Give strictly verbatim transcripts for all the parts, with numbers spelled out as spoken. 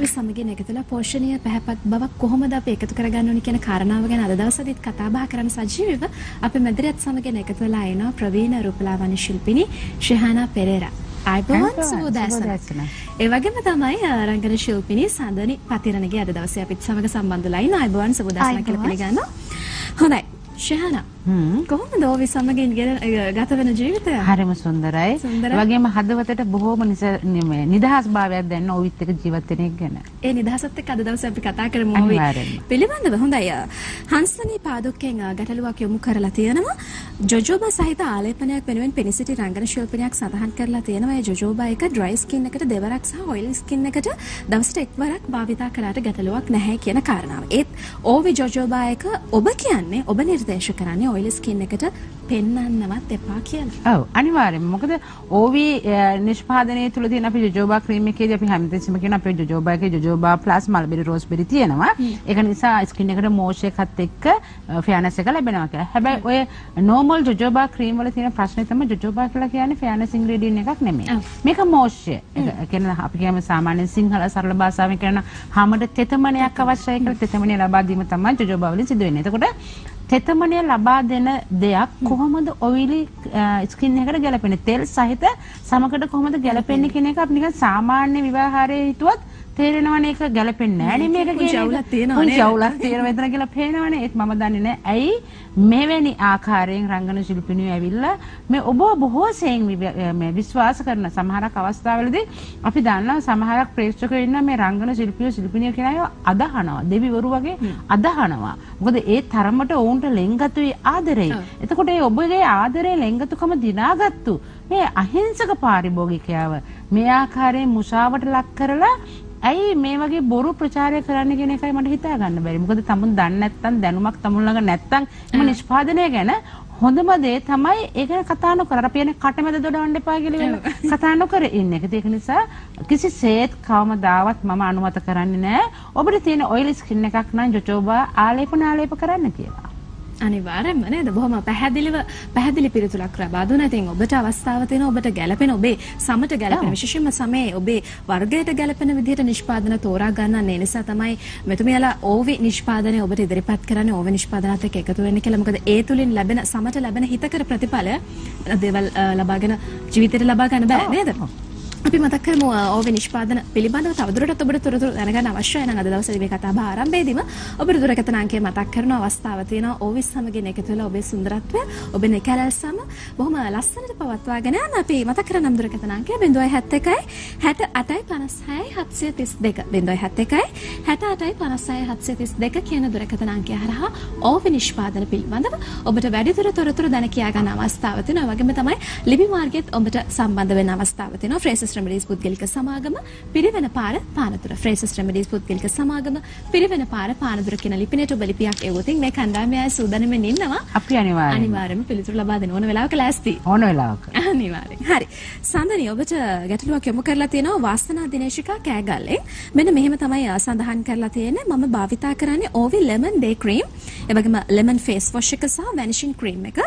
සමගින් එකතුලා පෝෂණීය පැහැපත් බවක් කොහොමද අපි එකතු කරගන්න ඕනි කියන කාරණාව ගැන අද දවසේදීත් කතා බහ කරන්න සජීවීව අපි මැදිරියත් සමගින් එකතු වෙලා ඉනවා ප්‍රවීණ රූපලාවන්‍ය ශිල්පිනී ශෙහානා පෙරේරා. ආයිබෝවන් සුබෝදෑසන. ඒ වගේම තමයි රංගන ශිල්පිනී සඳනි පතිරණගේ අද දවසේ අපිත් සමග සම්බන්ධලා ඉන්න ආයිබෝවන් සුබෝදෑසන කියලා පිළිගන්නවා. හොඳයි. ශෙහානා කොහොමද ඔබ සමගින් ගත වෙන ජීවිතය? හරිම සුන්දරයි. ඒ වගේම හදවතට බොහොම නිදහස් භාවයක් දැනෙන ඔවිත් එක ජීවත් වෙන එක ගැන. ඒ නිදහසත් එක්ක අද දවසේ අපි කතා කරමු ඔවි පිළිබඳව. හොඳයි. හංසනී පාදුක්කෙන් ගැටලුවක් යොමු කරලා තියෙනවා. ජොජෝබා සහිත ආලේපනයක් වෙනුවෙන් පිනිසිටි රංගන ශිල්පිනියක් සඳහන් කරලා තියෙනවා. ඒ ජොජෝබා එක ඩ්‍රයි ස්කින් එකට දෙවරක් සහ ඔයිලි ස්කින් එකට දවසට එක්වරක් භාවිතා කළාට ගැටලුවක් නැහැ කියන කාරණාව. ඒත් ඕවි ජොජෝබා එක ඔබ කියන්නේ ඔබ නිර්දේශ කරන්නේ ඔයිලි ස්කින් එකට පෙන්වන්නවත් එපා කියලා. ඔව් අනිවාර්යයෙන්ම. මොකද ඕවි නිෂ්පාදනයේ තුල තියෙන අපි ජොජෝබා ක්‍රීම් එකේදී අපි හැමතිස්සෙම කියන අපේ ජොජෝබා එකේ ජොජෝබා ප්ලස් මල්බෙරි රෝස්බෙරි තියෙනවා. ඒක නිසා ස්කින් එකට මොයිස්චර් එකත් එක්ක ෆෙයර්නස් එක ලැබෙනවා කියලා. හැබැයි ඔය නෝමල් ජොජෝබා ක්‍රීම් වල තියෙන ප්‍රශ්නේ තමයි ජොජෝබා කියලා කියන්නේ ෆෙයර්නස් ඉන්ග්‍රීඩියන්ට් එකක් නෙමෙයි. මේක මොයිස්චර්. ඒ කියන්නේ අපි කියමු සාමාන්‍යයෙන් සිංහල සරල භාෂාවෙන් කියන හැමද තෙතමනයක් අවශ්‍යයි කියලා තෙතමනය ලබා දීම තමයි ජොජෝබා වලින් සිදු වෙන්නේ. එතකොට තෙතමනය ලබා දෙන දෙයක් කොහොමද ඔයිලි ස්කින් එකට ගැලපෙන්නේ? තෙල් සහිත සමකට කොහොමද ගැලපෙන්නේ කියන එක අපි නිකන් සාමාන්‍ය විවාහාරයේ හිතුවත් තේරෙනවනේ ඒක ගැලපෙන්නේ නැහැ නේ මේක කියන ජවුලක් තියෙනවා නේ. ජවුලක් තියෙනවා එතන කියලා පේනවනේ. ඒත් මම දන්නේ නැහැ. ඇයි මෙවැනි ආකාරයෙන් රංගන ශිල්පිනියෝ ඇවිල්ලා මේ ඔබ බොහෝ සෙයින් මේ විශ්වාස කරන සමහරක් අවස්ථාවලදී අපි දන්නවා සමහරක් ප්‍රේක්ෂකයෝ ඉන්නවා මේ රංගන ශිල්පියෝ ශිල්පිනියෝ කියන අය අදහනවා. දෙවිවරු වගේ අදහනවා. මොකද ඒ තරමට ඔවුන්ට ලෙන්ගතුයි ආදරේ. එතකොට ඒ ඔබගේ ආදරේ ලෙන්ගතුකම දිනාගත්තු මේ අහිංසක පාරිභෝගිකයව මේ ආකාරයෙන් මුසාවට ලක් කරලා ඇයි මේ වගේ බොරු ප්‍රචාරය කරන්න කියන එකයි මට හිතා ගන්න බැරි. මොකද තමුන් දන්නේ නැත්නම් දැනුමක් තමුන් ළඟ නැත්නම් මේ නිෂ්පාදනය ගැන හොඳම දේ තමයි ඒක කතා නොකර අපි යන්නේ කටමැද දොඩවන්න එපා කියලා කතා නොකර ඉන්න එක. ඒක නිසා කිසිසේත් කවමදාවත් මම අනුමත කරන්නේ නැහැ ඔබට තියෙන ඔයිලි ස්කින් එකක් නම් ජොජෝබා ආලේපන ආලේප කරන්න කියලා. අනිවාර්යෙන්ම නේද? බොහොම පැහැදිලිව පැහැදිලි පිළිතුරක් ලබා දුන්නා. ඉතින් ඔබට අවස්ථාව තියෙනවා ඔබට ගැළපෙන ඔබේ සමට ගැළපෙන විශේෂයෙන්ම සමයේ ඔබේ වර්ගයට ගැළපෙන විදිහට නිෂ්පාදන තෝරා ගන්න. ඒ නිසා තමයි මෙතුමියලා ඕවි නිෂ්පාදනය ඔබට ඉදිරිපත් කරන්නේ ඕවි නිෂ්පාදනات එක්ක එකතු වෙන්න කියලා. මොකද ඒ තුලින් ලැබෙන සමට ලැබෙන හිතකර ප්‍රතිඵල දේවල් ලබාගෙන ජීවිතේට ලබා ගන්න බෑ නේද? අපි මතක් කරමු ඕවි නිෂ්පාදන පිළිබඳව තවදුරටත් ඔබට තොරතුරු දැනගන්න අවශ්‍යයි නම් අද දවසේ මේ කතාබහ ආරම්භයේදීම ඔබට දුරකථන අංකය මතක් කරන අවස්ථාව තියෙනවා. ඕවි සමගින් එකතු වෙලා ඔබේ සුන්දරත්වය ඔබේ නිකලල් සම බොහොම ලස්සනට පවත්වාගෙන යන්න අපි මතක් කරනම් දුරකථන අංකය zero seven one one හැට අටයි පනස් හයයි හත්සිය තිස් දෙක zero seven one one හැට අටයි පනස් හයයි හත්සිය තිස් දෙක කියන දුරකථන අංකය හරහා ඕවි නිෂ්පාදන පිළිබඳව ඔබට වැඩිදුර තොරතුරු දැන කියා ගන්න අවස්ථාව තියෙනවා. වගේම තමයි ලිපි මාර්ගයේත් ඔබට සම්බන්ධ වෙන්න අවස්ථාව තියෙනවා. ෆ්‍රේසස් රෙමඩීස් පුද්ගලික සමාගම පිරිවෙන පාර පානදුර ෆ්‍රේසස් රෙමඩීස් පුද්ගලික සමාගම පිරිවෙන පාර පානදුර කියන ලිපිනයට ඔබ ලිපියක් එවුවොත් මේ කණ්ඩායමේ අය සූදානම්ෙන් ඉන්නවා. අපි අනිවාර්යයෙන් අනිවාර්යයෙන්ම පිළිතුරු ලබා දෙන ඕන වෙලාවක ලෑස්ති. ඕන වෙලාවක. අනිවාර්යෙන්. හරි. සඳනි ඔබට ගැටලුවක් යොමු කරලා තියෙනවා වාසනා දිනේශිකා කෑගල්ලෙන්. මෙන්න මෙහෙම තමයි සඳහන් කරලා තියෙන්නේ. මම භාවිතා කරන්නේ ඕවි ලෙමන් ඩේ ක්‍රීම්. ඒ වගේම ලෙමන් ෆේස් වොෂ් එක සහ වැනිෂින් ක්‍රීම් එක.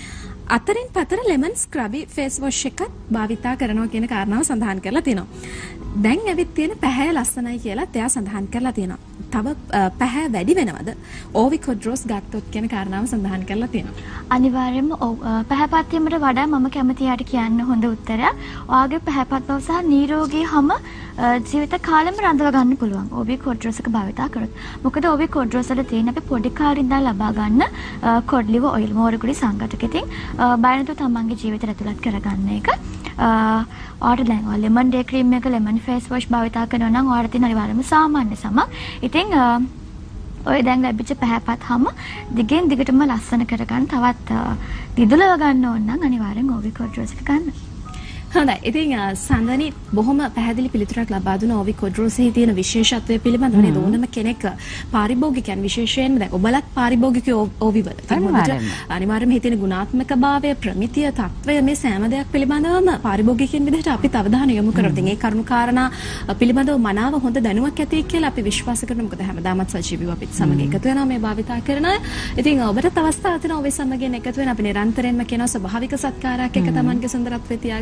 අතරින් පතර ලෙමන් ස්ක්‍රබි ෆේස් වොෂ් එකක් භාවිතා කරනවා කියන කාරණාව සඳහන් කරලා තියෙනවා. දැන් ඇවිත් තියෙන පැහැ ලස්සනයි කියලා එයා සඳහන් කරලා තියෙනවා. තව පැහැ වැඩි වෙනවද? ඕවි කොඩ්රෝස් ගත්තොත් කියන කාරණාව සඳහන් කරලා තියෙනවා. අනිවාර්යයෙන්ම පැහැපත් වීමට වඩා මම කැමති යාට කියන්න හොඳ උත්තරයක්. ඔයාගේ පැහැපත් බව සහ නිරෝගී හැම ජීවිත කාලෙම රඳව ගන්න පුළුවන්. ඕවි කොඩ්රෝස් එක භාවිතා කරොත්. මොකද ඕවි කොඩ්රෝස් වල තියෙන අපි පොඩි කාලේ ඉඳන් ලබා ගන්න කොඩ් ලිවර් ඔයිල් මෝරකුඩි සංඝටක. ඉතින් බයනතු තමන්ගේ ජීවිතයට ඇතුළත් කරගන්න එක. ඔයාට දැන් ඔය ලෙමන් ඩේ ක්‍රීම් එක ලෙමන් ෆේස් වොෂ් භාවිතා කරනවා නම් ඔයාට තියෙන අනිවාර්යයෙන්ම සාමාන්‍ය සම. ඉතින් ඔය දැන් ලැබිච්ච පැහැපත් හැම දිගින් දිගටම ලස්සන කරගන්න තවත් දිදුලව ගන්න ඕන නම් අනිවාර්යෙන් ඕවි කොඩ්රෝස් එක ගන්න. හොඳයි. ඉතින් සඳනි බොහොම පැහැදිලි පිළිතුරක් ලබා දුන ඕවි කොඩ්රෝසෙහි තියෙන විශේෂත්වය පිළිබඳව නේද? ඕනම කෙනෙක් පාරිභෝගිකයන් විශේෂයෙන්ම දැන් ඔබලත් පාරිභෝගිකයෝ ඕවි වල. අනිවාර්යයෙන්ම හිතෙන ගුණාත්මකභාවය, ප්‍රමිතිය, තත්වය මේ සෑම දෙයක් පිළිබඳවම පාරිභෝගිකයන් විදිහට අපි අවධානය යොමු කරනවා. ඉතින් ඒ කරුණු කාරණා පිළිබඳව මනාව හොඳ දැනුමක් ඇති කියලා අපි විශ්වාස කරනවා. මොකද හැමදාමත් සජීවීව අපිත් සමග එකතු වෙනවා මේ භාවිතා කරන අය. ඉතින් ඔබට අවස්ථාවක් තියෙනවා ඔබ සමගින් එකතු වෙන අපි නිරන්තරයෙන්ම කියන ස්වභාවික සත්කාරයක් එක තමන්ගේ සුන්දරත්වය තියාගන්න කියලා.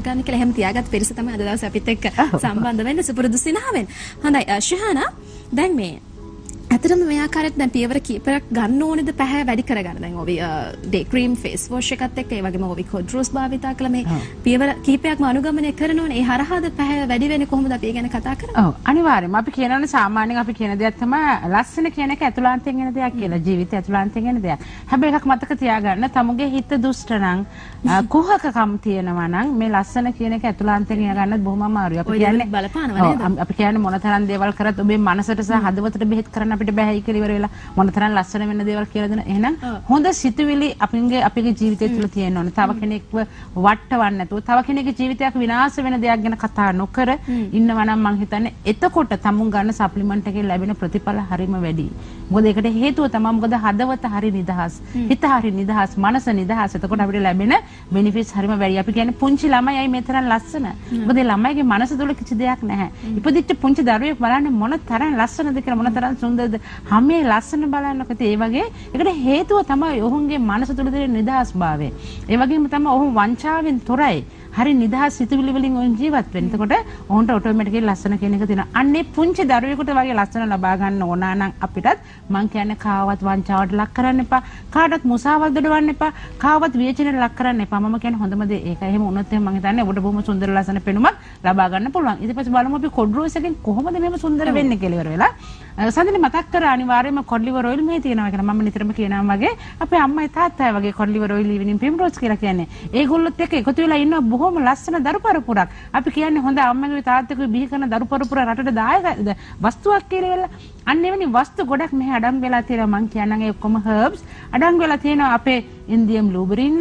එහෙම තියාගත් පිරිස තමයි අද දවසේ අපිත් එක්ක සම්බන්ධ වෙන්න සුපුරුදු සිනහවෙන්. හොඳයි ශිහානා දැන් මේ ඇත්තටම මේ ආකාරයට දැන් පියවර කීපයක් ගන්න ඕනේද පැහැ වැඩි කරගන්න. දැන් ඔවි ඩේ ක්‍රීම් ෆේස් වොෂ් එකත් එක්ක ඒ වගේම ඔවි කොඩ්රෝස් භාවිතා කළා මේ පියවර කීපයක්ම අනුගමනය කරනෝනේ. ඒ හරහාද පැහැ වැඩි වෙන්නේ කොහොමද අපි ඒ ගැන කතා කරන්නේ? ඔව් අනිවාර්යයෙන්ම අපි කියනවනේ සාමාන්‍යයෙන් අපි කියන දෙයක් තමයි ලස්සන කියන එක ඇතුළාන්තයෙන් එන දෙයක් කියලා. ජීවිතය ඇතුළාන්තයෙන් එන දෙයක්. හැබැයි එකක් මතක තියාගන්න තමුගේ හිත දුෂ්ට නම් කුහකකම් තියෙනවා නම් මේ ලස්සන කියන එක ඇතුළාන්තයෙන් ගන්නත් බොහොම අමාරුයි. අපි කියන්නේ බලපානවා නේද? අපි කියන්නේ මොනතරම් දේවල් කරත් ඔබේ මනසට සහ හදවතට බෙහෙත් කරන්න අපිට බෑ කියලා ඉවර වෙලා මොනතරම් ලස්සන වෙන්න දේවල් කියලා දෙන. එහෙනම් හොඳ සිතුවිලි අපිගේ අපේ ජීවිතය තුළ තියෙන්න ඕනේ. තව කෙනෙක්ව වට්ටවන්න නැතුව තව කෙනෙකුගේ ජීවිතයක් විනාශ වෙන දෙයක් ගැන කතා නොකර ඉන්නවා නම් මම හිතන්නේ එතකොට තමුන් ගන්න සප්ලිමන්ට් එකේ ලැබෙන ප්‍රතිඵල හරිම වැඩි. මොකද ඒකට හේතුව තමයි මොකද හදවත හරි නිදහස්. හිත හරි නිදහස්, මනස නිදහස්. එතකොට අපිට ලැබෙන බෙනිෆිට්ස් හරිම වැඩි. අපි කියන්නේ පුංචි ළමයි මේ තරම් ලස්සන. මොකද ඒ ළමයිගේ මනස තුළ කිසි දෙයක් නැහැ. ඉපදිච්ච පුංචි දරුවෙක් බලන්න මොන තරම් ලස්සනද කියලා මොන තරම් සුන්දරද. හැමේ ලස්සන බලන්නකොත් ඒ වගේ ඒකට හේතුව තමයි ඔහුගේ මනස තුළ තියෙන නිදහස්භාවය. ඒ වගේම තමයි ඔහු වංචාවෙන් තොරයි. හරි නිදහස් සිතුවිලි වලින් ඔවුන් ජීවත් වෙන්නේ. එතකොට ඔවුන්ට ඔටෝමැටිකලි ලස්සන කියන එක තියෙනවා. අන්නේ පුංචි දරුවෙකුට වගේ ලස්සන ලබා ගන්න ඕන නම් අපිටත් මං කියන්නේ කාවත් වංචාවට ලක් කරන්න එපා. කාටවත් මුසාවල් දඩවන්න එපා. කාවත් විචිනට ලක් කරන්න එපා. මම කියන්නේ හොඳම දේ ඒක. එහෙම වුණොත් එහෙනම් මං හිතන්නේ ඔබට බොහොම සුන්දර ලස්සන පෙනුමක් ලබා ගන්න පුළුවන්. ඊට පස්සේ බලමු අපි කොඩ්රෝස් එකෙන් කොහොමද මෙහෙම සුන්දර වෙන්නේ කියලා ඉවර වෙලා. සඳහන් මතක් කර අනිවාර්යයෙන්ම කොඩ්ලිවර් ඔයිල් මේ තියෙනවා කියලා මම නිතරම කියනවා වගේ අපේ අම්මයි තාත්තයි වගේ කොඩ්ලිවර් ඔයිල් ඉවිනින් පිම්රෝස් කියලා කියන්නේ. ඒගොල්ලොත් එක්ක එකතු වෙලා ඉන්න බොහොම ලස්සන දරු පරපුරක්. අපි කියන්නේ හොඳ අම්මගේ තාත්තගේ බිහි කරන දරු පරපුර රටට දායක වස්තුවක් කියලා. අන්න එවැනි වස්තු ගොඩක් මෙහි අඩංගු වෙලා තියෙනවා. මං කියනනම් ඒ ඔක්කොම හර්බ්ස් අඩංගු වෙලා තියෙනවා. අපේ ඉන්දියම් ලූබරින්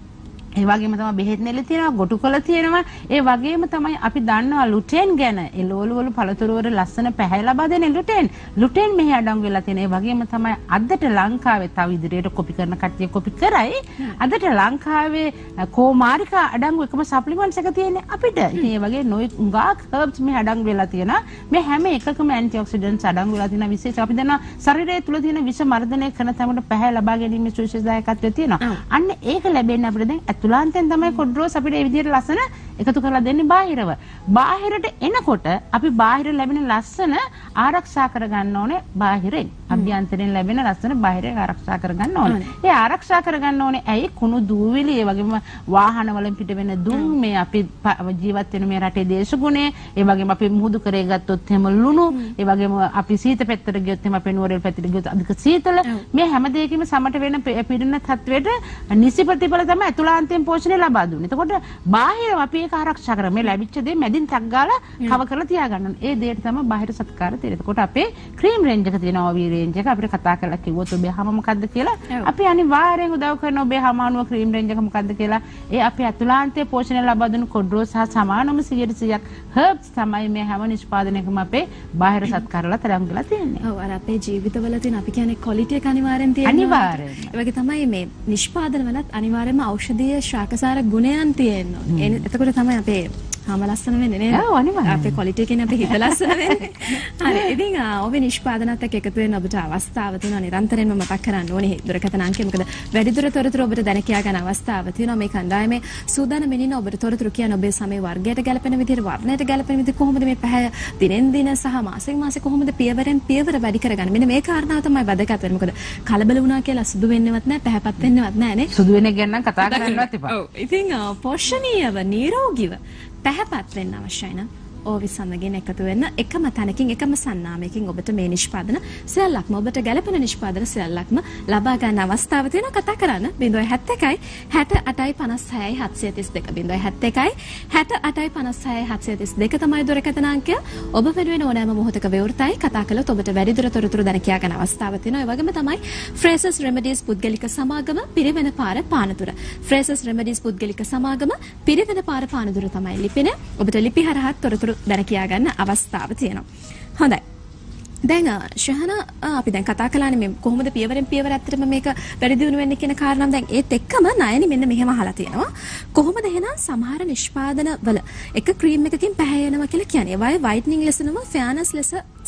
ඒ වගේම තමයි බෙහෙත් නෙල තියෙනවා, ගොටුකොළ තියෙනවා. ඒ වගේම තමයි අපි දන්නවා ලුටෙන් ගැන. ඒ ලෝලු වල පළතුරු වල ලස්සන පැහැ ලබා දෙන ලුටෙන්. ලුටෙන් මෙහි අඩංගු වෙලා තියෙනවා. ඒ වගේම තමයි අදට ලංකාවේ තව ඉදිරියට කොපි කරන කට්ටිය කොපි කරයි. අදට ලංකාවේ කෝමාරිකා අඩංගු එකම සප්ලිමන්ට්ස් එක තියෙන්නේ අපිට. ඉතින් ඒ වගේ නොයෙක් උඟාක් හර්බ්ස් මෙහි අඩංගු වෙලා තියෙනවා. මේ හැම එකකම ඇන්ටිඔක්සිඩන්ට්ස් අඩංගු වෙලා තියෙනවා. විශේෂ අපි දන්නවා ශරීරය තුල තියෙන විෂ මර්ධනය කරන තමකට පැහැ ලබා ගැනීමේ සුවිශේෂදායකත්වය තියෙනවා. අන්න ඒක ලැබෙන්නේ අපිට දැන් තුලාන්තෙන් තමයි කොඩ්රෝස් අපිට මේ විදිහට ලස්සන එකතු කරලා දෙන්නේ බාහිරව. බාහිරට එනකොට අපි බාහිර ලැබෙන ලස්සන ආරක්ෂා කරගන්න ඕනේ බාහිරෙන්. අභ්‍යන්තරයෙන් ලැබෙන ලස්සන බාහිරෙන් ආරක්ෂා කරගන්න ඕනේ. ඒ ආරක්ෂා කරගන්න ඕනේ ඇයි කුණු දූවිලි ඒ වගේම වාහන වලින් පිට වෙන දුම් මේ අපි ජීවත් වෙන මේ රටේ දේශගුණය ඒ වගේම අපි මුහුදු කරේ ගත්තොත් එහෙම ලුණු ඒ වගේම අපි සීත පැත්තට ගියොත් එහෙම අපේ නුවරඑල් පැත්තට ගියොත් අධික සීතල මේ හැම දෙයකින්ම සමට වෙන පීඩන තත්වයට නිසි ප්‍රතිඵල තමයි අතුලාන්තයෙන් පෝෂණය ලබා දුන්නේ. එතකොට බාහිර අපි ඒක ආරක්ෂා කරා මේ ලැබිච්ච දේ මැදින් ටක් ගාලා කව කරලා තියාගන්න. ඒ දෙයට තමයි බාහිර සත්කාර තියෙන්නේ. එතකොට අපේ ක්‍රීම් රේන්ජ් එක තියෙනවා ඔවි රේන්ජ් එක අපිට කතා කරලා කිව්වොත් ඔබේ හැම මොකද්ද කියලා අපි අනිවාර්යෙන් උදව් කරන ඔබේ හැම අණුව ක්‍රීම් රේන්ජ් එක මොකද්ද කියලා ඒ අපේ අතුලාන්තයේ පෝෂණය ලබා දුණු කොඩ්රෝස් සහ සමානම සියයට සියයක් හර්බ්ස් තමයි මේ හැම නිෂ්පාදනයකම අපේ බාහිර සත්කාරලා තරම් ගලා තියෙන්නේ. ඔව් අර අපේ ජීවිතවල තියෙන අපි කියන්නේ ක්වොලිටි එක අනිවාර්යෙන් තියෙනවා. අනිවාර්යෙන්. ඒ වගේ තමයි මේ නිෂ්පාදන වලත් අනිවාර්යයෙන්ම ඖෂධීය ශාකසාර ගුණයන් තියෙනවා. එතකොට තමයි අපේ හැම ලස්සන වෙන්නේ නේද? ඔව් අනිවාර්යයෙන්. අපේ ක්වොලිටි එකනේ අපේ හිත ලස්සන වෙන්නේ. හරි. ඉතින් ඔබේ නිෂ්පාදනත් එක්ක එකතු වෙන්න ඔබට අවස්ථාව තියෙනවා නිරන්තරයෙන්ම මතක් කරන්න ඕනේ දුරකථන අංකය. මොකද වැඩිදුර තොරතුරු ඔබට දැන කියා ගන්න අවස්ථාව තියෙනවා. මේ කණ්ඩායමේ සූදානම් වෙනින ඔබට තොරතුරු කියන ඔබේ සමේ වර්ගයට ගැලපෙන විදිහට වර්ණයට ගැලපෙන විදිහට කොහොමද මේ පැහැ දිනෙන් දින සහ මාසෙන් මාසෙ කොහොමද පියවරෙන් පියවර වැඩි කරගන්නේ. මෙන්න මේ කාරණාව තමයි වැදගත් වෙන්නේ. මොකද කලබල වුණා කියලා සුදු වෙන්නේවත් නැහැ, පැහැපත් වෙන්නේවත් නැහැ නේ. සුදු වෙන එක ගැන නම් කතා කරන්නවත් එපා. ඔව්. ඉතින් පෝෂණීයව නිරෝගීව පැහැපත් වෙන්න අවශ්‍යයි නම් ඕවි සමගින් එකතු වෙන්න එකම තැනකින් එකම සන්නාමයකින් ඔබට මේ නිෂ්පාදන සියල්ලක්ම ඔබට ගැළපෙන නිෂ්පාදන සියල්ලක්ම ලබා ගන්න අවස්ථාව තියෙනවා. කතා කරන්න zero seven one හැට අටයි පනස් හයයි හත්සිය තිස් දෙක zero seven one හැට අටයි පනස් හයයි හත්සිය තිස් දෙක තමයි දුරකථන අංකය. ඔබ වෙනුවෙන් ඕනෑම මොහොතක විවෘතයි කතා කළොත් ඔබට වැඩිදුර තොරතුරු දැන කියා ගන්න අවස්ථාව තියෙනවා. ඒ වගේම තමයි ෆ්‍රේසස් රෙමඩීස් පුද්ගලික සමාගම පිරිවෙන පාර පානදුර. ෆ්‍රේසස් රෙමඩීස් පුද්ගලික සමාගම පිරිවෙන පාර පානදුර තමයි ලිපින. ඔබට ලිපි හරහා තොරතුරු දැන කියා ගන්න අවස්ථාව තියෙනවා. හොඳයි. දැන් ශහන අපි දැන් කතා කළානේ මේ කොහොමද පියවරෙන් පියවර ඇත්තටම මේක වැඩි දියුණු වෙන්නේ කියන කාරණාව. දැන් ඒත් එක්කම නයනි මෙන්න මෙහෙම අහලා තියෙනවා. කොහොමද එහෙනම් සමහර නිෂ්පාදන වල එක ක්‍රීම් එකකින් පැහැයෙනවා කියලා කියන්නේ. ඒවායේ වයිට්නින් ලෙස නෙවෙයි ෆෙයානස් ලෙස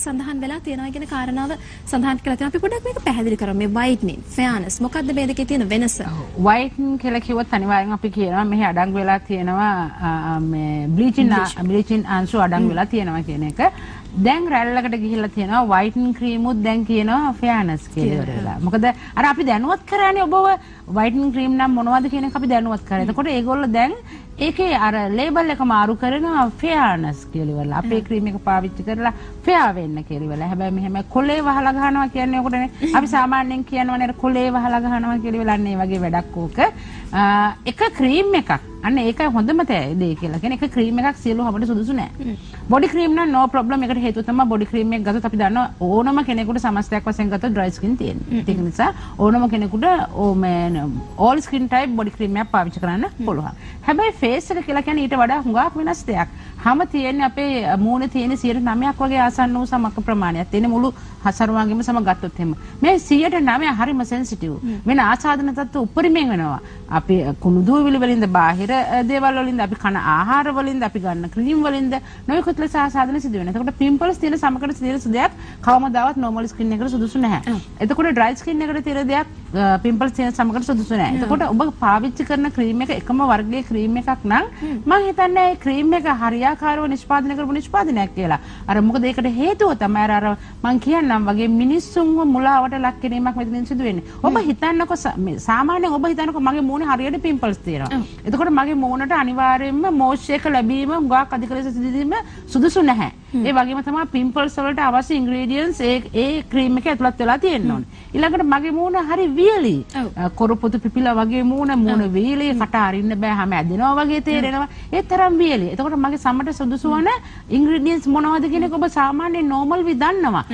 සඳහන් වෙලා තියෙනවා කියන කාරණාව සඳහන් කරලා තියෙනවා. අපි පොඩ්ඩක් මේක පැහැදිලි කරමු. මේ whitening, fairness මොකක්ද මේ දෙකේ තියෙන වෙනස? whitening කියලා කිව්වොත් අනිවාර්යෙන් අපි කියනවා මෙහි අඩංගු වෙලා තියෙනවා මේ bleaching bleaching අංශු අඩංගු වෙලා තියෙනවා කියන එක. දැන් රැල්ලකට ගිහිල්ලා තියෙනවා whitening cream උත් දැන් කියනවා fairness කියලා. මොකද අර අපි දැනුවත් කරානේ ඔබව whitening cream නම් මොනවද කියන එක අපි දැනුවත් කරා. එතකොට ඒගොල්ලෝ දැන් ඒකේ අර ලේබල් එක මාරු කරනවා fairness කියලා ඉවරලා. අපේ ක්‍රීම් එක පාවිච්චි කරලා fair වෙන්න කියලා ඉවරලා. හැබැයි මෙහෙම කොලේ වහලා ගහනවා කියන්නේ ඔකටනේ. අපි සාමාන්‍යයෙන් කියනවනේ අර කොලේ වහලා ගහනවා කියලා ඉවරලා අන්න ඒ වගේ වැඩක් ඕක. එක ක්‍රීම් එකක් අන්න ඒකයි හොඳම දේ කියලා. කියන්නේ එක ක්‍රීම් එකක් සියලු හැමෝට සුදුසු නෑ. බොඩි ක්‍රීම් නම් no problem. ඒකට හේතුව තමයි බොඩි ක්‍රීම් එක ගත්තොත් අපි දන්නවා ඕනම කෙනෙකුට සමස්තයක් වශයෙන් ගත්තොත් dry skin තියෙනවා. ඒක නිසා ඕනම කෙනෙකුට all skin type body cream එකක් පාවිච්චි කරන්න පුළුවන්. හැබැයි ෆේස් එක කියලා කියන්නේ ඊට වඩා හුඟක් වෙනස් දෙයක්. හැම තියෙන්නේ අපේ මූණේ තියෙන සියයට නවයක් වගේ ආසන්න වූ සමක ප්‍රමාණයක්. තියෙන මුළු හසරුවන්ගෙම සම ගත්තොත් එහෙම. මේ සියයට නවය හරිම සෙන්සිටිව්. වෙන ආසාදන තත්ත්ව උපරිමයෙන් වෙනවා. අපි කුණු දූවිලි වලින්ද බාහිර දේවල් වලින්ද අපි කන ආහාර වලින්ද අපි ගන්න ක්‍රීම් වලින්ද නොයෙකුත් ලෙස ආසාදන සිදු වෙනවා. එතකොට පිම්පල්ස් තියෙන සමකට තියෙන දෙයක් කවමදාවත් normal skin එකට සුදුසු නැහැ. එතකොට dry skin එකට තියෙන දෙයක් පිම්පල්ස් තියෙන සමකට සුදුසු නැහැ. එතකොට ඔබ පාවිච්චි කරන ක්‍රීම් එක එකම වර්ගයේ ක්‍රීම් එකක් නම් මම හිතන්නේ මේ ක්‍රීම් එක හරියාකාරව නිෂ්පාදනය කරපු නිෂ්පාදනයක් කියලා. අර මොකද ඒකට හේතුව තමයි අර මම කියන්නම් වගේ මිනිස්සුන්ව මුලාවට ලක් කිරීමක් මෙතනින් සිදු වෙන්නේ. ඔබ හිතන්නකො සාමාන්‍යයෙන් ඔබ හිතන්නකො මගේ මූණේ හරියට පිම්පල්ස් තියෙනවා. එතකොට මගේ මූණට අනිවාර්යයෙන්ම මොයිස්චර් ලැබීම උගාක් අධික ලෙස සිදුවීම සුදුසු නැහැ. ඒ වගේම තමයි පිම්පල්ස් වලට අවශ්‍ය ඉන්ග්‍රීඩියන්ට්ස් ඒ ඒ ක්‍රීම් එකේ ඇතුළත් වෙලා තියෙන්න ඕනේ. ඊළඟට මගේ මූණ හරි වියලි. කොරපොතු පිපිලා වගේ මූණ මූණ වියලි කට අරින්න බෑ හැම ඇදෙනවා වගේ තේරෙනවා. ඒ තරම් වියලි. එතකොට මගේ සමට සුදුසු වන ඉන්ග්‍රීඩියන්ට්ස් මොනවද කියන එක ඔබ සාමාන්‍ය නෝමල් වි දන්නවා.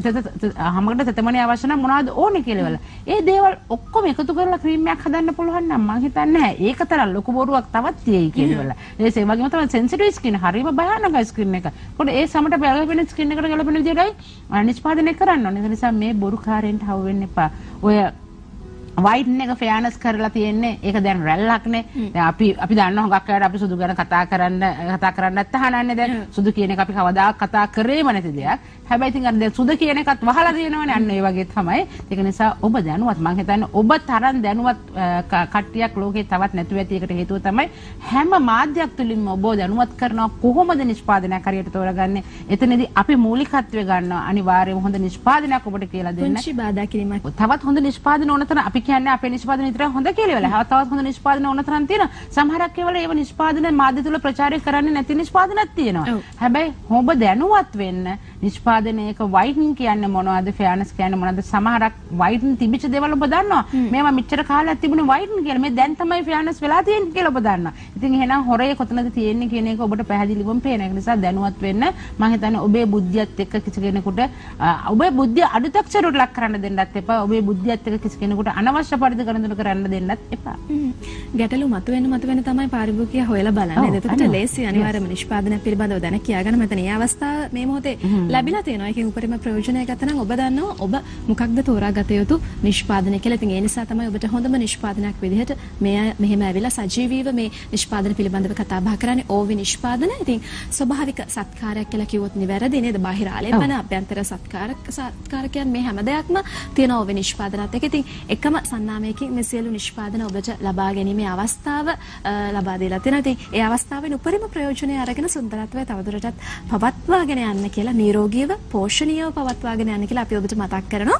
හැමකට තෙතමනේ අවශ්‍ය නම් මොනවද ඕනේ කියලා වල. ඒ දේවල් ඔක්කොම එකතු කරලා ක්‍රීම් එකක් හදන්න පුළුවන් නම් මම හිතන්නේ නැහැ. ඒක තරම් ලොකු බොරුවක් තවත් තියෙයි කියලා වල. ඒ වගේම තමයි සෙන්සිටිව් ස්කින් හරිම භයානකයි ස්කින් එක. ඒකට ඒ සමට ගැලපෙන ස්කින් එකට ගැලපෙන විදිහටයි නිෂ්පාදනය කරන්න ඕනේ. ඒ නිසා මේ බොරුකාරයන්ට හවු වෙන්න එපා. ඔය whitening එක fairness කරලා තියෙන්නේ ඒක දැන් රැල්ලක්නේ. දැන් අපි අපි දන්නවා හුඟක් අය අපි සුදු ගැන කතා කරන්න කතා කරන්න නැත්නම් දැන් සුදු කියන එක අපි කවදාවත් කතා කරේම නැති දෙයක්. හැබැයි ඉතින් අර දැන් සුදු කියන එකත් වහලා තියෙනවනේ අන්න ඒ වගේ තමයි. ඒක නිසා ඔබ දැනුවත් මම හිතන්නේ ඔබ තරම් දැනුවත් කට්ටියක් ලෝකේ තවත් නැතුව ඇති එකට හේතුව තමයි හැම මාධ්‍යයක් තුලින්ම ඔබ දැනුවත් කරනවා කොහොමද නිෂ්පාදනයක් හරියට තෝරගන්නේ. එතනදී අපි මූලිකත්වය ගන්නවා අනිවාර්යයෙන්ම හොඳ නිෂ්පාදනයක් ඔබට කියලා දෙන්න. පුංචි බාධා කිරීමක්. තවත් හොඳ නිෂ්පාදන ඕන තරම් අපි කියන්නේ අපේ නිෂ්පාදන විතර හොඳ කියලා වෙලා. තවත් හොඳ නිෂ්පාදන ඕන තරම් තියෙනවා. සමහරක් ඒවල ඒව නිෂ්පාදන මාධ්‍ය තුල ප්‍රචාරය කරන්නේ නැති නිෂ්පාදනක් තියෙනවා. හැබැයි ඔබ දැනුවත් වෙන්න නිෂ්පාදනයක whitening කියන්නේ මොනවද, fairness කියන්නේ මොනවද? සමහරක් whitening තිබිච්ච දේවල් ඔබ දන්නවා. මේවා මෙච්චර කාලයක් තිබුණේ whitening කියලා. මේ දැන් තමයි fairness වෙලා තියෙන්නේ කියලා ඔබ දන්නවා. ඉතින් එහෙනම් හොරේ කොතනද තියෙන්නේ කියන එක ඔබට පැහැදිලිවම පේන. ඒ නිසා දැනුවත් වෙන්න මම හිතන්නේ ඔබේ බුද්ධියත් එක්ක කිසි කෙනෙකුට ඔබේ බුද්ධිය අඩුතක්සරට ලක් කරන්න දෙන්නත් එපා. ඔබේ බුද්ධියත් එක්ක කිසි කෙනෙකුට අනවශ්‍ය පරිදි ගණන් කරන්න දෙන්නත් එපා. ගැටලු මතුවෙන්න මතුවෙන්න තමයි පාරිභෝගිකයා හොයලා බලන්නේ. එතකොට ලේසි අනිවාර්යයෙන්ම නිෂ්පාදනය පිළිබඳව දැන කියාගන්න මෙතන මේ අවස්ථාව මේ මොහොතේ ලැබිලා තියෙනවා. ඒකෙන් උපරිම ප්‍රයෝජනය ගත නම් ඔබ දන්නවා ඔබ මොකක්ද තෝරාගත යුතු නිෂ්පාදනය කියලා. ඉතින් ඒ නිසා තමයි ඔබට හොඳම නිෂ්පාදනයක් විදිහට මේ මෙහෙම ඇවිල්ලා සජීවීව මේ නිෂ්පාදන පිළිබඳව කතා බහ කරන්නේ ඕවි නිෂ්පාදන. ඉතින් ස්වභාවික සත්කාරයක් කියලා කිව්වොත් නිවැරදි නේද? බාහිර ආලේපන අභ්‍යන්තර සත්කාරක සත්කාරකයන් මේ හැම දෙයක්ම තියෙන ඕවි නිෂ්පාදනත් එක්ක. ඉතින් එකම සන්නාමයකින් මේ සියලු නිෂ්පාදන ඔබට ලබා ගැනීමේ අවස්ථාව ලබා දීලා තියෙනවා. ඉතින් ඒ අවස්ථාවෙන් උපරිම ප්‍රයෝජනය අරගෙන සුන්දරත්වය තවදුරටත් පවත්වාගෙන යන්න කියලා නිරෝගීව පෝෂණීයව පවත්වාගෙන යන්න කියලා අපි ඔබට මතක් කරනවා.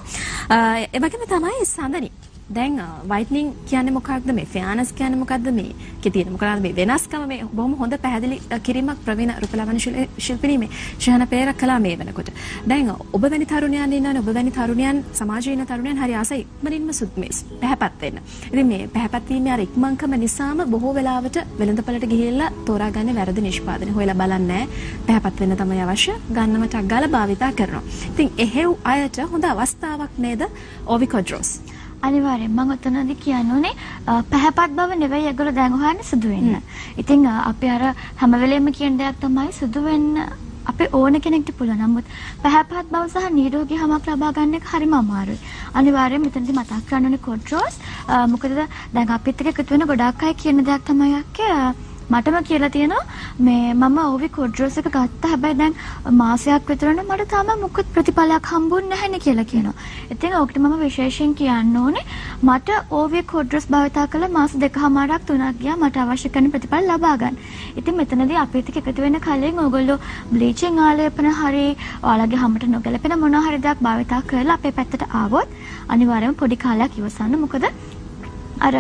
ඒ වගේම තමයි සඳනි. දැන් whitening කියන්නේ මොකක්ද, මේ fairness කියන්නේ මොකක්ද, මේ කේ තියෙන මොකක්ද මේ වෙනස්කම, මේ බොහොම හොඳ පැහැදිලි කිරීමක් ප්‍රවීණ රූපලාවන්‍ය ශිල්පිනී මේ ශහන පෙරේරා කළා මේ වෙනකොට. දැන් ඔබ වැනි තරුණයන් ඉන්නවනේ, ඔබ වැනි තරුණයන් සමාජයේ ඉන්න තරුණයන් හරි ආසයි ඉක්මනින්ම සුත්මේස් පැහැපත් වෙන්න. ඉතින් මේ පැහැපත් වීමේ අර ඉක්මන්කම නිසාම බොහෝ වෙලාවට වෙළඳපළට ගිහිල්ලා තෝරාගන්නේ වැරදි නිෂ්පාදනය හොයලා බලන්නේ පැහැපත් වෙන්න තමයි අවශ්‍ය. ගන්නම ටක් ගාලා භාවිතා කරනවා. ඉතින් එහෙව් අයට හොඳ අවස්ථාවක් නේද ඔවිකොඩ්‍රොස්? අනිවාර්යෙන් මම ඔතනදී කියන්නේ පැහැපත් බව නෙවෙයි ඒගොල්ලෝ දැන් හොයන්නේ සුදු වෙන්න. ඉතින් අපි අර හැම වෙලෙම කියන දෙයක් තමයි සුදු වෙන්න අපි ඕන කෙනෙක්ට පුළුවන්. නමුත් පැහැපත් බව සහ නිරෝගී හැමක් ලබා ගන්න එක හරිම අමාරුයි. අනිවාර්යෙන් මෙතනදී මතක් කරන්න ඕනේ කොඩ්‍රොස්. මොකද දැන් අපිත් එක්ක එකතු වෙන ගොඩාක් අය කියන දෙයක් තමයි අක්කේ මටම කියලා තියෙනවා මේ මම ඕවි කොඩ්රොස් එක ගත්තා හැබැයි දැන් මාසයක් විතරනේ මට තාම මොකද ප්‍රතිඵලයක් හම්බුන්නේ නැහැනේ කියලා කියනවා. ඉතින් ඔකට මම විශේෂයෙන් කියන්න ඕනේ මට ඕවි කොඩ්රොස් භාවිතා කළ මාස දෙකමාරක් තුනක් ගියා මට අවශ්‍ය කරන ප්‍රතිඵල ලබා ගන්න. ඉතින් මෙතනදී අපිට එකතු වෙන කලින් ඕගොල්ලෝ බ්ලීචිං ආලේපන හරි ඔයාලගේ හැමට නොගැලපෙන මොනවා හරි දෙයක් භාවිතා කරලා අපේ පැත්තට ආවොත් අනිවාර්යයෙන්ම පොඩි කාලයක් ඉවසන්න. මොකද අර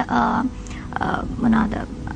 මොනවාද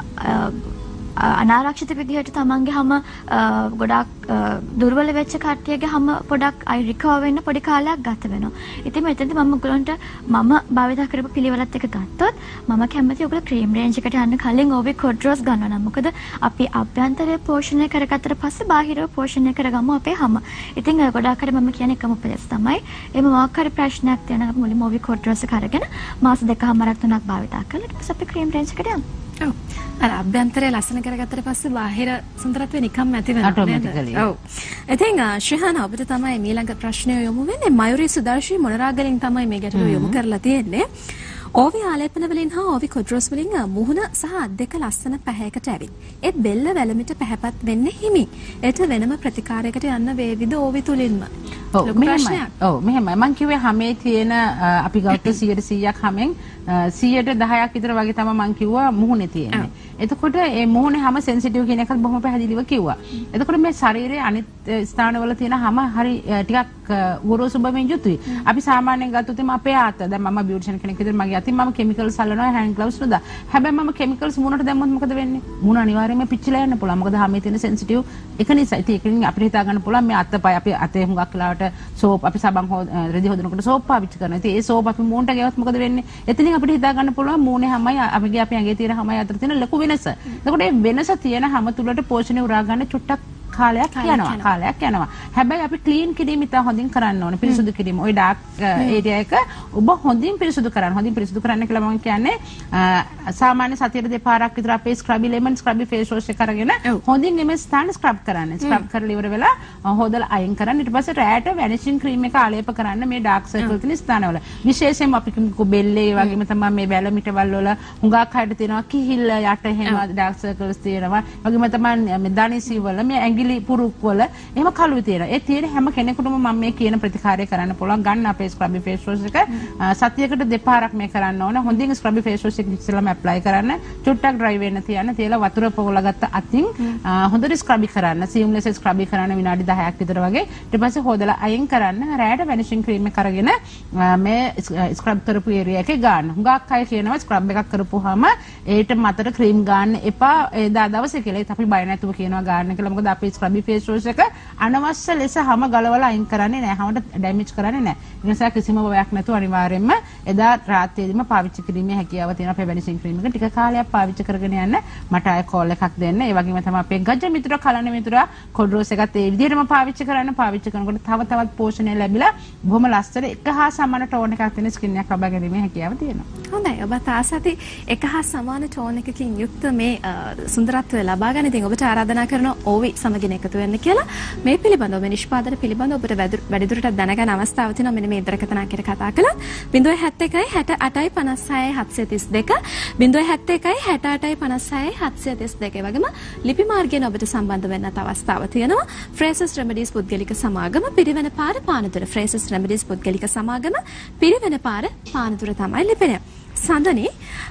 අනාරක්ෂිත විදිහට තමන්ගේ හැම ගොඩක් දුර්වල වෙච්ච කට්ටියගේ හැම පොඩක් අයි රිකවර් වෙන්න පොඩි කාලයක් ගත වෙනවා. ඉතින් මෙතනදී මම ඔයගලන්ට මම භාවිත කරපු පිළිවෙලත් එක ගත්තොත් මම කැමති ඔයගොල්ලෝ ක්‍රීම් රේන්ජ් එකට යන්න කලින් ඕවි කොඩ්රොස් ගන්නවා නම් මොකද අපි අභ්‍යන්තරය පෝෂණය කරගත්තට පස්සේ බාහිරව පෝෂණය කරගමු අපේ හැම. ඉතින් ගොඩක් අය මම කියන එකම උපදෙස් තමයි එහෙම මොකක් හරි ප්‍රශ්නයක් තියෙනවා අපි මුලින්ම ඕවි කොඩ්රොස් එක අරගෙන මාස දෙකමාරක් තුනක් භාවිත කරලා ඊට පස්සේ අපි ක්‍රීම් රේන්ජ් එකට යමු. ඔව්. අර අභ්‍යන්තරය ලස්සන කරගත්තට පස්සේ බාහිර සුන්දරත්වය නිකම්ම ඇති වෙනවා නේද? ඔව්. ඉතින් ශ්‍රහාන ඔබට තමයි ඊළඟ ප්‍රශ්නය යොමු වෙන්නේ. මයුරි සුදර්ශී මොනරාගලින් තමයි මේ ගැටලුව යොමු කරලා තියෙන්නේ. ඕවි ආලේපන වලින් හා ඕවි කොඩ්රොස් වලින් මුහුණ සහ අත් දෙක ලස්සන පැහැයකට ඇවිත් ඒ බෙල්ල වැලමිට පැහැපත් වෙන්නේ හිමි. ඒට වෙනම ප්‍රතිකාරයකට යන්න වේවිද ඕවි තුලින්ම? ඔව් මෙහෙමයි. ඔව් මෙහෙමයි. මම කිව්වේ හැමේ තියෙන අපි ගත්ත සීයට සීයක් හැමෙන් සීයට දහයක් විතර වගේ තමයි මම කිව්වා මුහුණේ තියෙන්නේ. එතකොට මේ මුහුණේ හැම සෙන්සිටිව් කියන එකත් බොහොම පැහැදිලිව කිව්වා. එතකොට මේ ශරීරයේ අනිත් ස්ථානවල තියෙන හැම හරි ටිකක් ගොරෝසු බවෙන් යුතුයි. අපි සාමාන්‍යයෙන් ගත්තොත් එම අපේ අත දැන් මම බියුටිෂන් කෙනෙක් විදිහට මගේ අතින් මම කෙමිකල්ස් අල්ලනවා හෑන්ඩ් ග්ලව්ස් නුදා. හැබැයි මම කෙමිකල්ස් මුණට දැම්මොත් මොකද වෙන්නේ? මුණ අනිවාර්යයෙන්ම පිච්චිලා යන්න පුළුවන්. මොකද හැමේ තියෙන සෙන්සිටිව් එක නිසා. ඉතින් ඒකෙන් අපිට හිතා ගන්න පුළුවන් මේ අතපය අපි අතේ හුඟක් වෙලාවට සෝප් අපි සබන් රෙදි හොදනකොට සෝප් පාවිච්චි කරනවා. ඉතින් ඒ සෝප් අපි මූණට ගියොත් මොකද වෙන්නේ? එතනින් අපිට හිතා ගන්න පුළුවන් මූණේ හැමයි අපගේ අපේ ඇඟේ තියෙන හැමයි අතර තියෙන ලොකු වෙනස. එතකොට මේ වෙනස තියෙන හැම තුලට පෝෂණය උරා ගන්න චුට්ටක් කාලයක් යනවා. කාලයක් යනවා. හැබැයි අපි ක්ලීන් කිරීම ඉතා හොඳින් කරන්න ඕනේ. පිරිසුදු කිරීම. ওই ඩාර්ක් ඒරියා එක ඔබ හොඳින් පිරිසුදු කරන්න. හොඳින් පිරිසුදු කරන්න කියලා මම කියන්නේ සාමාන්‍ය සතියේ දෙපාරක් විතර අපේ scrub lemon scrub face wash එක අරගෙන හොඳින් මේ ස්ථාන ස්ක්‍රබ් කරන්න. ස්ක්‍රබ් කරලා ඉවර වෙලා හොදලා අයින් කරන්න. ඊට පස්සේ රැට වැනිෂින් ක්‍රීම් එක ආලේප කරන්න මේ ඩාර්ක් සර්කල් තියෙන ස්ථානවල. විශේෂයෙන්ම අපි කිව්කෝ බෙල්ලේ වගේම තමයි මේ වැල මිටවල් වල හුඟක් හයට තියෙනවා කිහිල්ල යට එහෙම ඩාර්ක් සර්කල්ස් තියෙනවා. වගේම තමයි මේ දණිසි වල මේ ඇඟිලි පුරුක් වල එහෙම කළු තියෙනවා. ඒ තියෙන හැම කෙනෙකුටම මම මේ කියන ප්‍රතිකාරය කරන්න පුළුවන්. ගන්න අපේ ස්ක්‍රබි ෆේස් වොෂ් එක සතියකට දෙපාරක් මේ කරන්න ඕන. හොඳින් ස්ක්‍රබි ෆේස් වොෂ් එක ඉස්සෙල්ලාම ඇප්ලයි කරන්න. චුට්ටක් ඩ්‍රයි වෙන්න තියන්න. තියලා වතුර පොවලා ගත්ත අතින් හොඳට ස්ක්‍රබි කරන්න. සීම්ලෙස් ස්ක්‍රබි කරන්න විනාඩි දහයක් විතර වගේ. ඊට පස්සේ හොදලා අයින් කරන්න. රැයට වැනිෂින් ක්‍රීම් එක අරගෙන මේ ස්ක්‍රබ් කරපු ඒරියා එකේ ගන්න. හුඟක් අය කියනවා ස්ක්‍රබ් එකක් කරපුවාම ඒට මතට ක්‍රීම් ගන්න එපා ඒ දවසේ කියලා. ඒත් අපි බය නැතුව කියනවා ගන්න කියලා. මොකද අපේ ස්ක්‍රබි ෆේස් වොෂ් එක අනවශ්‍ය ලෙස හැම ගලවලා අයින් කරන්නේ නැහැ. හැමට ඩැමේජ් කරන්නේ නැහැ. ඒ නිසා කිසිම බයක් නැතුව අනිවාර්යයෙන්ම එදා රාත්‍රියේදීම පාවිච්චි කිරීමේ හැකියාව තියෙන අපේ වැනිෂින් ක්‍රීම් එක ටික කාලයක් පාවිච්චි කරගෙන යන්න මට ආයෙ කෝල් එකක් දෙන්න. ඒ වගේම තමයි අපේ ගජ මිතුරා කලන මිතුරා කොඩ්රොස් එකත් ඒ විදිහටම පාවිච්චි කරන්න. පාවිච්චි කරනකොට තව තවත් පෝෂණය ලැබිලා බොහොම ලස්සන එක හා සමාන ටෝන් එකක් තියෙන ස්කින් එකක් ලබා ගැනීමේ හැකියාව තියෙනවා. හොඳයි. ඔබ තාසති එක හා සමාන ටෝන් එකකින් යුක්ත මේ සුන්දරත්වය ලබා ගන්න ඉතින් ඔබට ආරාධනා කරනවා ඕවි සමගින් එකතු වෙන්න කියලා. මේ පිළිබඳව මේ නිෂ්පාදන පිළිබඳව ඔබට වැඩිදුරටත් දැනගන්න අවස්ථාව තියෙනවා. මෙන්න මේ ඉදරකතන අක්කර කතා කළා. zero seven one one හැට අටයි පනස් හයයි හත්සිය තිස් දෙක zero seven one one හැට අටයි පනස් හයයි හත්සිය තිස් දෙක වගේම ලිපි මාර්ගයෙන් ඔබට සම්බන්ධ වෙන්නත් අවස්ථාව තියෙනවා. ෆ්‍රේසස් රෙමඩීස් පුද්ගලික සමාගම පිරිවෙන පාර පානදුර ෆ්‍රේසස් රෙමඩීස් පුද්ගලික සමාගම පිරිවෙන පාර පානදුර තමයි ලිපෙන්නේ. සඳනි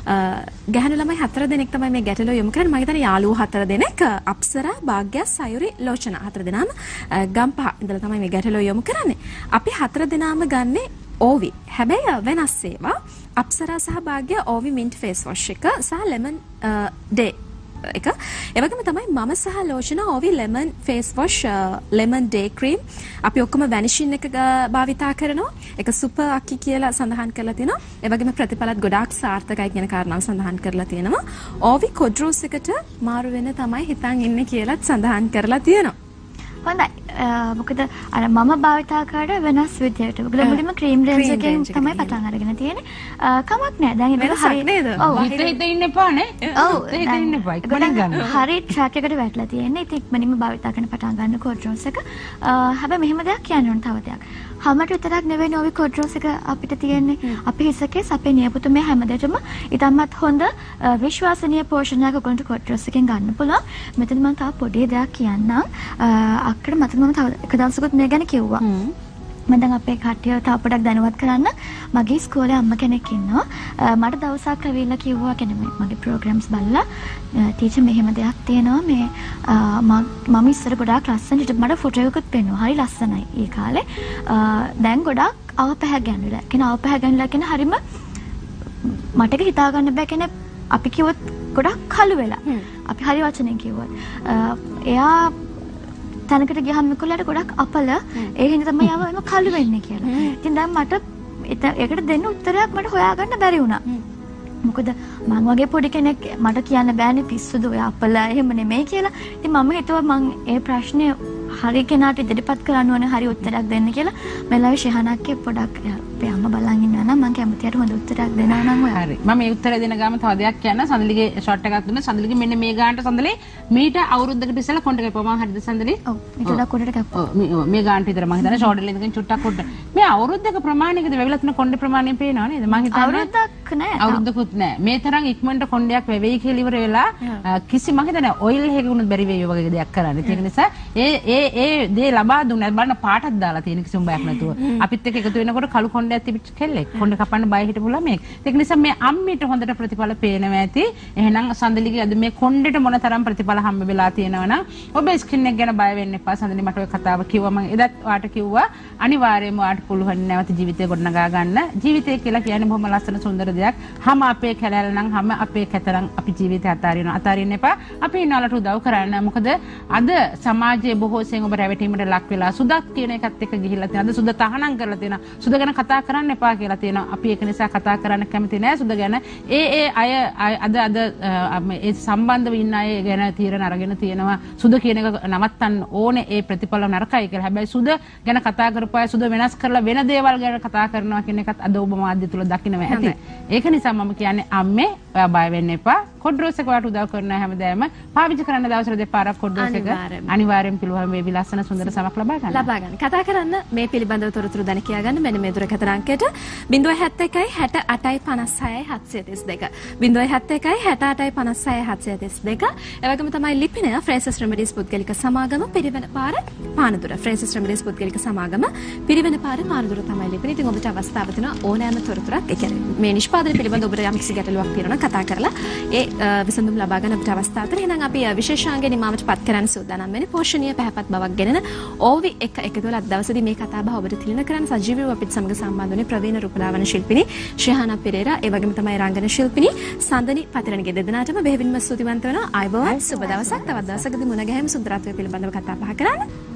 ගැහණු ළමයි හතර දෙනෙක් තමයි මේ ගැටලුව යොමු කරන්නේ. මම හිතන්නේ යාළුවෝ හතර දෙනෙක් අප්සරා භාග්‍ය සයුරි ලෝචන හතර දෙනාම ගම්පහ ඉඳලා තමයි මේ ගැටලුව යොමු කරන්නේ. අපි හතර දෙනාම ගන්නෙ ඕවි. හැබැයි වෙනස් ඒවා අප්සරා සහ භාග්‍ය ඕවි මින්ට් ෆේස් වොෂ් එක සහ ලෙමන් ඩේ එක. ඒ වගේම තමයි මම සහ ලෝෂන ඕවි lemon face wash lemon day cream අපි ඔක්කොම වැනිෂින් එක භාවිතා කරනවා. ඒක සුපර් අක්කි කියලා සඳහන් කරලා තියෙනවා. ඒ වගේම ප්‍රතිඵලත් ගොඩාක් සාර්ථකයි කියන කාරණාව සඳහන් කරලා තියෙනවා. ඕවි කොඩ්රොස් එකට මාරු වෙන තමයි හිතන් ඉන්නේ කියලාත් සඳහන් කරලා තියෙනවා. හොඳයි. මොකද අර මම භාවිතා කරන වෙනස් විදියට. මොකද මුලින්ම ක්‍රීම් රේන්ජ් එකෙන් තමයි පටන් අරගෙන තියෙන්නේ. කමක් නෑ. දැන් ඒක හරි. ඔව්. හිත හිත ඉන්න එපා නේ. ඔව්. හිත හිත ඉන්න එපා. ඉක්මනින් ගන්න. හරි ට්‍රැක් එකට වැටලා තියෙන්නේ. ඉතින් ඉක්මනින්ම භාවිතා කරන පටන් ගන්න කොඩ්රෝස් එක. හැබැයි මෙහෙම දෙයක් කියන්න ඕන තව දෙයක්. හැමට විතරක් නෙවෙයි ඔය කොඩ්රෝස් එක අපිට තියෙන්නේ. අපි හිසකේ අපේ නියපොතුමේ හැමදේටම ඊටමත් හොඳ විශ්වාසනීය පෝෂණයක් ඔයගොල්ලන්ට කොඩ්රෝස් එකෙන් ගන්න පුළුවන්. මෙතන මම තව පොඩි දෙයක් කියන්නම්. අක්කට මතක මම තව එක දවසකුත් මේ ගැන කිව්වා. මම දැන් අපේ කට්ටිය තව පොඩක් දැනුවත් කරන්න මගේ ඉස්කෝලේ අම්ම කෙනෙක් ඉන්නවා. මට දවසක් ඇවිල්ලා කිව්වා කෙනෙක් මගේ ප්‍රෝග්‍රෑම්ස් බලලා ටීචර් මෙහෙම දෙයක් තියෙනවා මේ මම ඉස්සර ගොඩාක් ලස්සනට මට ෆොටෝ එකකුත් පෙන්නුවා. හරි ලස්සනයි ඒ කාලේ. දැන් ගොඩාක් අවපැහැගැන්විලා. කියන අවපැහැගැන්විලා කියන හරිම මට ඒක හිතා ගන්න බෑ කියන්නේ අපි කිව්වොත් ගොඩක් කළු වෙලා. අපි හරි වචනෙන් කිව්වොත්. එයා තැනකට ගියාම කොල්ලට ගොඩක් අපල ඒ හින්දා තමයි ආව එම කළු වෙන්නේ කියලා. ඉතින් දැන් මට ඒකට දෙන්න උත්තරයක් මට හොයාගන්න බැරි වුණා. මොකද මං වගේ පොඩි කෙනෙක් මට කියන්න බෑනේ පිස්සුද ඔය අපල එහෙම නෙමෙයි කියලා. ඉතින් මම හිතුවා මං ඒ ප්‍රශ්නේ හරි කෙනාට ඉදිරිපත් කරන්න ඕනේ හරි උත්තරයක් දෙන්න කියලා. මෙලව ශහනක්ගේ පොඩක් අපේ අම්මා බලන් ඉන්නවා නම් මං කැමතියට හොඳ උත්තරයක් දෙනවා නම් ඔය. හරි. මම මේ උත්තරය දෙන ගාම තව දෙයක් කියන්න. සඳලිගේ ෂොට් එකක් දුන්නා. සඳලිගේ මෙන්න මේ ගානට සඳලේ මීට අවුරුද්දකට ඉස්සෙල්ලා කොණ්ඩ කැපුවා. මම හරිද සඳලේ? ඔව්. ඊට වඩා කොණ්ඩට කැපුවා. ඔව් මේ ගානට විතර මම හිතන්නේ ෂෝල්ඩර් එකෙන් චුට්ටක් කොණ්ඩ. මේ අවුරුද්දක ප්‍රමාණයකද වෙවිලා තියෙන කොණ්ඩ ප්‍රමාණය පේනව නේද? මම හිතන්නේ අවුරුද්දක් නෑ. අවුරුද්දකුත් නෑ. මේ තරම් ඉක්මනට කොණ්ඩයක් වෙවෙයි කියලා ඉවර වෙලා කිසි මම හිතන්නේ ඔයිල් එකකුත් බැරි වෙයි වගේ දෙයක් කරන්න. ඒක නිසා ඒ ඒ ඒ දේ ලබා දුන්නා. බලන්න පාටක් දාලා තියෙන කිසිම බයක් නැතුව. අපිත් එක්ක එකතු වෙනකොට කළු කොණ්ඩයක් තිබිච්ච කෙල්ලෙක්. කොණ්ඩ කපන්න බය හිටපු ළමෙක්. ඒක නිසා මේ අම්මිට හොඳට ප්‍රතිඵල පේනවා ඇති. එහෙනම් සඳලිගේ අද මේ කොණ්ඩෙට මොන තරම් ප්‍රතිඵල හම්බ වෙලා තියෙනවා නම් ඔබ ස්කින් එක ගැන බය වෙන්න එපා. සඳලි මට ඔය කතාව කිව්වා. මම එදත් ඔයාට කිව්වා අනිවාර්යයෙන්ම ඔයාට පුළුවන් නැවත ජීවිතේ ගොඩනගා ගන්න. ජීවිතය කියලා කියන්නේ බොහොම ලස්සන සුන්දර දෙයක්. හැම අපේ කැලෑල නම් හැම අපේ කැතරම් අපි ජීවිතය අතාරිනවා. අතාරින්න එපා. අපි ඉන්නවලට උදව් කරන්න. මොකද අද සමාජයේ බොහෝ සෙයින් ඔබ රැවටීමට ලක් වෙලා සුදත් කියන එකත් එක්ක ගිහිල්ලා තියෙනවා. අද සුද තහනම් කරලා තියෙනවා. සුද ගැන කතා කරන්න එපා කියලා තියෙනවා. අපි ඒක නිසා කතා කරන්න කැමති නෑ සුද ගැන. ඒ ඒ අය අද අද ඒ සම්බන්ධව ඉන්න අය ගැන තීරණ අරගෙන තියෙනවා. සුද කියන එක නවත්තන්න ඕනේ. ඒ ප්‍රතිඵල නරකයි කියලා. හැබැයි සුද ගැන කතා කරපුවා සුද වෙනස් කරලා වෙන දේවල් ගැන කතා කරනවා කියන එකත් අද ඔබ මාධ්‍ය තුල දකින්නවා ඇති. ඒක නිසා මම කියන්නේ අම්මේ ඔයා බය වෙන්න එපා. කොඩ්රෝස් එක වට උදව් කරනවා හැමදාම. පාවිච්චි කරන්න දවසට දෙපාරක් කොඩ්රෝස් එක අනිවාර්යෙන් පිළිවෙල මේ විලස්සන සුන්දර සමක් ලබා ගන්න. ලබා ගන්න. කතා කරන්න මේ පිළිබඳව තොරතුරු දැන කියා ගන්න මෙන්න මේ දුරකථන අංකයට zero seven one one හැට අටයි පනස් හයයි හත්සිය තිස් දෙක zero seven one one හැට අටයි පනස් හයයි හත්සිය තිස් දෙක. ඒ වගේම තමයි ලිපිනය ෆ්‍රේසස් රෙමඩීස් පුද්ගලික සමාගම පිරිවෙන පාර පානදුර ෆ්‍රේසස් රෙමඩීස් පුද්ගලික සමාගම පිරිවෙන පාර පානදුර තමයි ලිපින. ඉතින් ඔබට අවස්ථාව තියෙනවා ඕනෑම තොරතුරක් ඒ කියන්නේ මේ නිෂ්පාදනය පිළිබඳව ඔබට යම් කිසි ගැටලුවක් තියෙනවා කතා කරලා ඒ විසඳුම් ලබා ගන්න අපිට අවස්ථාව තියෙනවා. එහෙනම් අපි විශේෂාංග නිමාවට පත් කරන්න සූදානම් වෙන්නේ පෝෂණීය පැහැපත් බවක් ගෙනෙන ඕවි එක එකතු වෙලා දවසේදී මේ කතා බහ ඔබට තිළින කරන්න සජීවීව අපිට සමග සම්බන්ධ වුණේ ප්‍රවීණ රූපලාවන්‍ය ශිල්පිනී ශහානා පෙරේරා ඒ වගේම තමයි රංගන ශිල්පිනී සඳනි පතිරණගේ දෙදෙනාටම බෙහෙවින්ම ස්තුතිවන්ත වෙනවා. ආයුබෝවන් සුබ දවසක්. තවත් දවසකදී මුණ ගැහෙමු සුන්දරත්වය පිළිබඳව කතා බහ කරන්න.